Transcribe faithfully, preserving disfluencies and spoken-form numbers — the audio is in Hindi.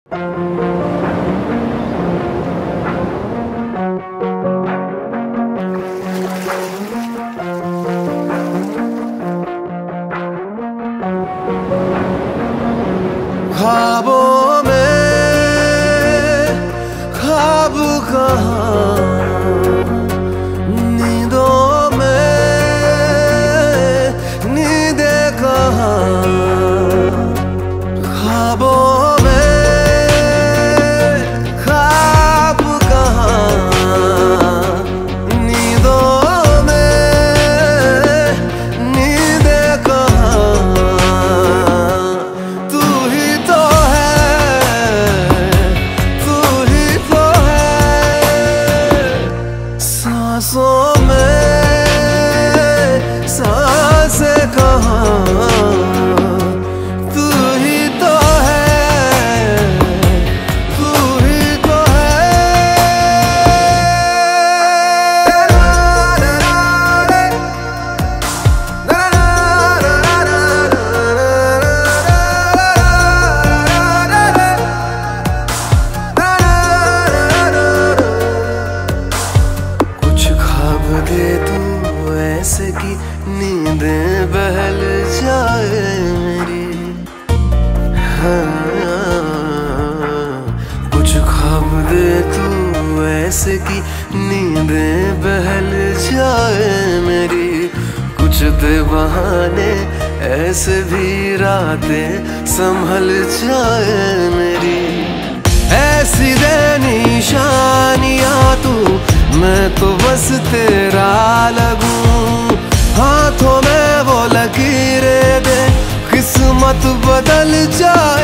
ख्वाबों में ख्वाब कहाँ, नींदों में नींदें कहाँ। ख्वाबों में ख्वाब कहाँ, नींदों में नींदें कहाँ। तू ही तो है, तू ही तो है। सांसों में सांसें कहाँ, तू ही तो है, तू ही तो है। कुछ ख्वाब दे तू ऐसे कि नींदें बहल जाए मेरी। हाँ, कुछ ख्वाब दे तू ऐसे कि नींदें बहल जाए मेरी। कुछ दे बहाने ऐसे भी रातें संभल जाए मेरी। ऐसी दे निशानियाँ तू, मैं तो बस तेरा लगूं। हाथों में वो लकीरें दे, किस्मत बदल जाए।